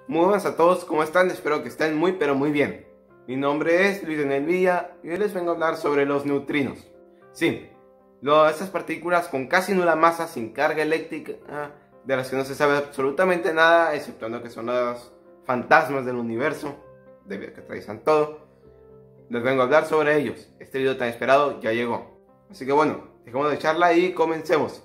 Muy buenas a todos, ¿cómo están? Espero que estén muy pero muy bien. Mi nombre es Luis Daniel Villa y hoy les vengo a hablar sobre los neutrinos. Sí, estas partículas con casi nula masa, sin carga eléctrica, de las que no se sabe absolutamente nada, exceptuando que son los fantasmas del universo, debido a que atraviesan todo. Les vengo a hablar sobre ellos. Este video tan esperado ya llegó. Así que bueno, dejemos de charla y comencemos.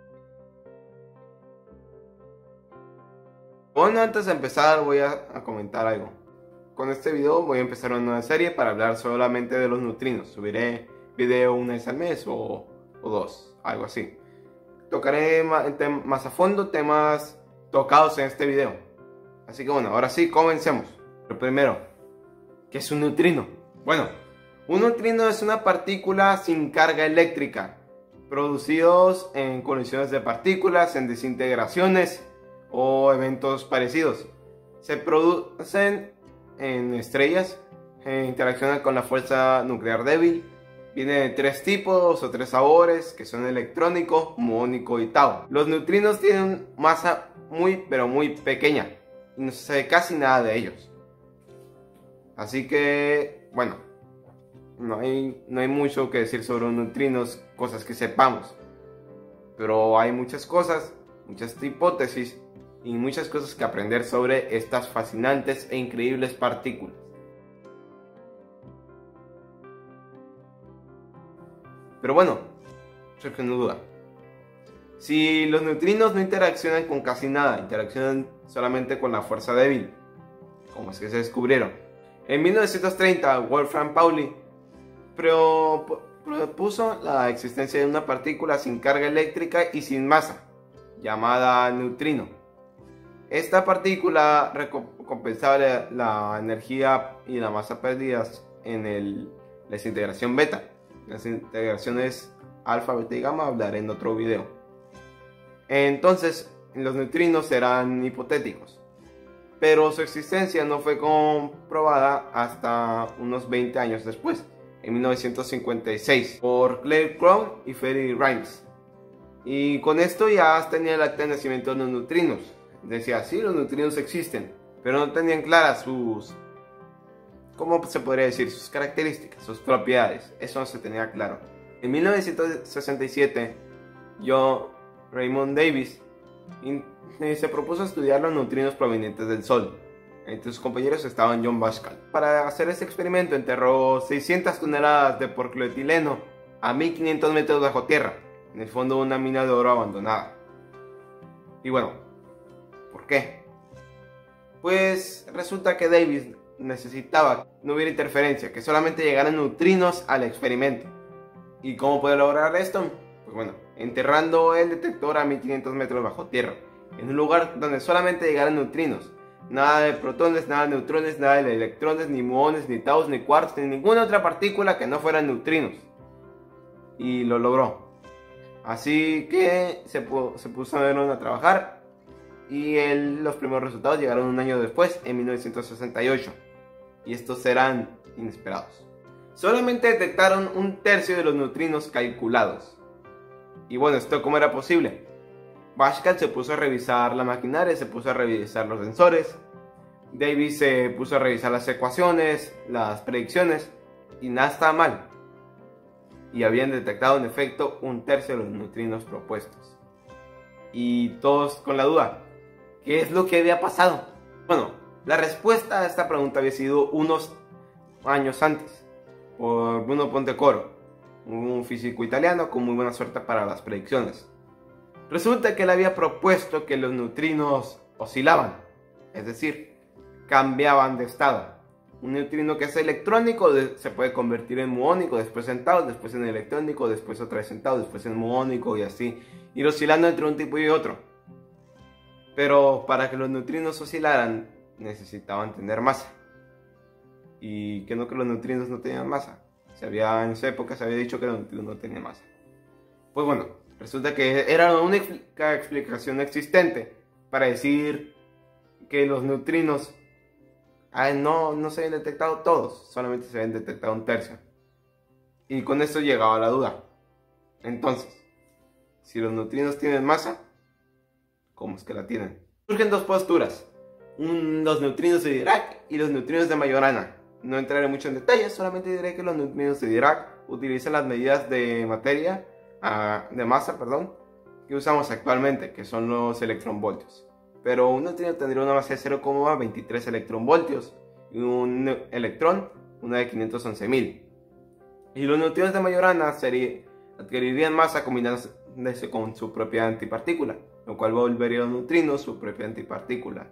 Bueno, antes de empezar voy a comentar algo. Con este video voy a empezar una nueva serie para hablar solamente de los neutrinos. Subiré video una vez al mes o dos, algo así. Tocaré más a fondo temas tocados en este video. Así que bueno, ahora sí, comencemos. Lo primero, ¿qué es un neutrino? Bueno, un neutrino es una partícula sin carga eléctrica, producidos en colisiones de partículas, en desintegraciones o eventos parecidos. Se producen en estrellas, interaccionan con la fuerza nuclear débil. Viene de tres tipos o tres sabores, que son electrónico, muónico y tau. Los neutrinos tienen masa muy pero muy pequeña y no se sabe casi nada de ellos. Así que, bueno, no hay mucho que decir sobre los neutrinos, cosas que sepamos. Pero hay muchas cosas, muchas hipótesis y muchas cosas que aprender sobre estas fascinantes e increíbles partículas. Pero bueno, surge una duda. Si los neutrinos no interaccionan con casi nada, interaccionan solamente con la fuerza débil, ¿cómo es que se descubrieron? En 1930, Wolfram Pauli propuso la existencia de una partícula sin carga eléctrica y sin masa, llamada neutrino. Esta partícula recompensaba la energía y la masa perdidas en la desintegración beta. Las integraciones alfa, beta y gamma hablaré en otro video. Entonces, los neutrinos eran hipotéticos, pero su existencia no fue comprobada hasta unos 20 años después, en 1956, por Claire Crown y Ferry Rimes. Y con esto ya tenía el acta de nacimiento de los neutrinos. Decía, sí, los neutrinos existen, pero no tenían claras sus, ¿cómo se podría decir? Sus características, sus propiedades. Eso no se tenía claro. En 1967, Raymond Davis se propuso estudiar los neutrinos provenientes del Sol. Entre sus compañeros estaban John Pascal. Para hacer este experimento enterró 600 toneladas de porcloetileno a 1500 metros bajo tierra, en el fondo de una mina de oro abandonada. Y bueno, ¿por qué? Pues resulta que Davis necesitaba que no hubiera interferencia, que solamente llegaran neutrinos al experimento. ¿Y cómo puede lograr esto? Pues bueno, enterrando el detector a 1500 metros bajo tierra, en un lugar donde solamente llegaran neutrinos. Nada de protones, nada de neutrones, nada de electrones, ni muones, ni taus, ni quarks, ni ninguna otra partícula que no fueran neutrinos. Y lo logró. Así que se pusieron a trabajar y los primeros resultados llegaron un año después, en 1968. Y estos eran inesperados. Solamente detectaron un tercio de los neutrinos calculados. Y bueno, ¿esto cómo era posible? Pascal se puso a revisar la maquinaria, se puso a revisar los sensores. Davis se puso a revisar las ecuaciones, las predicciones, y nada estaba mal. Y habían detectado en efecto un tercio de los neutrinos propuestos. Y todos con la duda, ¿qué es lo que había pasado? Bueno, la respuesta a esta pregunta había sido unos años antes, por Bruno Pontecoro, un físico italiano con muy buena suerte para las predicciones. Resulta que él había propuesto que los neutrinos oscilaban, es decir, cambiaban de estado. Un neutrino que es electrónico se puede convertir en muónico, después en tau, después en electrónico, después otra vez en tau, después en muónico y así, ir oscilando entre un tipo y otro. Pero para que los neutrinos oscilaran necesitaban tener masa. ¿Y qué no que los neutrinos no tenían masa? En esa época se había dicho que los neutrinos no tenían masa. Pues bueno, resulta que era una explicación existente para decir que los neutrinos no se habían detectado todos, solamente se habían detectado un tercio. Y con esto llegaba la duda. Entonces, si los neutrinos tienen masa, ¿cómo es que la tienen? Surgen dos posturas. los neutrinos de Dirac y los neutrinos de Majorana. No entraré mucho en detalles, solamente diré que los neutrinos de Dirac utilizan las medidas de materia, de masa, que usamos actualmente, que son los electronvoltios. Pero un neutrino tendría una masa de 0,23 electronvoltios y un electrón una de 511.000. Y los neutrinos de Majorana adquirirían masa combinándose con su propia antipartícula, lo cual volvería a los neutrinos su propia antipartícula.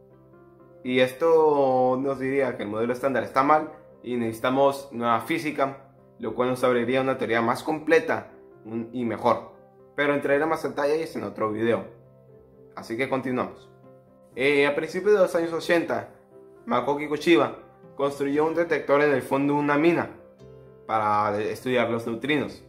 Y esto nos diría que el modelo estándar está mal y necesitamos nueva física, lo cual nos abriría una teoría más completa y mejor. Pero entraré más detalles en otro video. Así que continuamos. A principios de los años 80, Makoki Koshiba construyó un detector en el fondo de una mina para estudiar los neutrinos.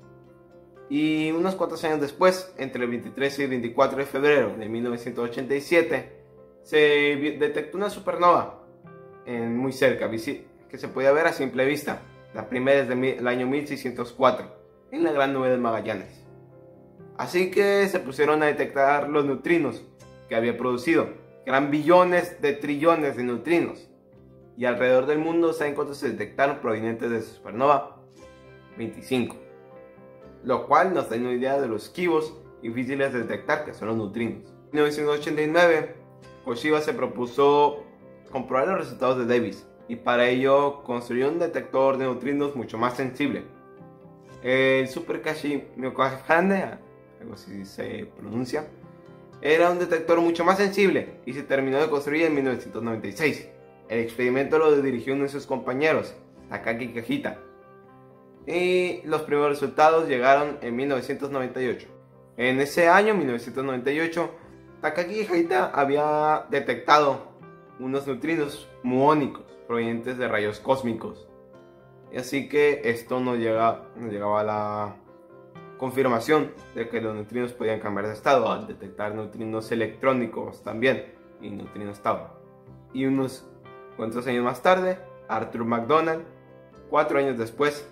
Y unos cuantos años después, entre el 23 y el 24 de febrero de 1987, se detectó una supernova muy cerca, que se podía ver a simple vista. La primera es del año 1604, en la Gran Nube de Magallanes. Así que se pusieron a detectar los neutrinos que había producido, que eran billones de trillones de neutrinos. Y alrededor del mundo, ¿saben cuántos se detectaron provenientes de su supernova? 25. Lo cual nos da una idea de los esquivos y difíciles de detectar que son los neutrinos. En 1989, Koshiba se propuso comprobar los resultados de Davis y para ello construyó un detector de neutrinos mucho más sensible. El Super-Kashi Myokakhane, algo así se pronuncia, era un detector mucho más sensible y se terminó de construir en 1996. El experimento lo dirigió uno de sus compañeros, Takaaki Kajita, y los primeros resultados llegaron en 1998. En ese año, 1998, Takaaki Kajita había detectado unos neutrinos muónicos provenientes de rayos cósmicos. Y así que esto nos llegaba a la confirmación de que los neutrinos podían cambiar de estado al detectar neutrinos electrónicos también y neutrinos tau. Y unos cuantos años más tarde, Arthur McDonald, 4 años después,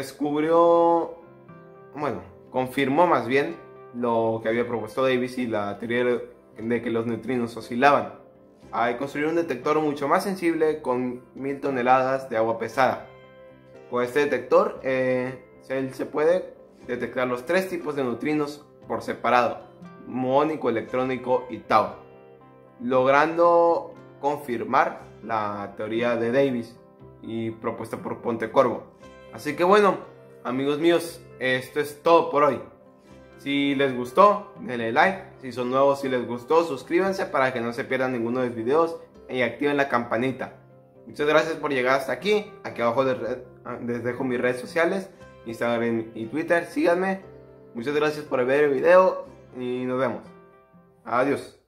confirmó más bien lo que había propuesto Davis y la teoría de que los neutrinos oscilaban. Construyó un detector mucho más sensible con 1000 toneladas de agua pesada. Con este detector se puede detectar los 3 tipos de neutrinos por separado: muónico, electrónico y tau, logrando confirmar la teoría de Davis y propuesta por Pontecorvo. Así que bueno, amigos míos, esto es todo por hoy. Si les gustó, denle like. Si son nuevos, si les gustó, suscríbanse para que no se pierdan ninguno de los videos y activen la campanita. Muchas gracias por llegar hasta aquí. Aquí abajo les dejo mis redes sociales, Instagram y Twitter. Síganme. Muchas gracias por ver el video y nos vemos. Adiós.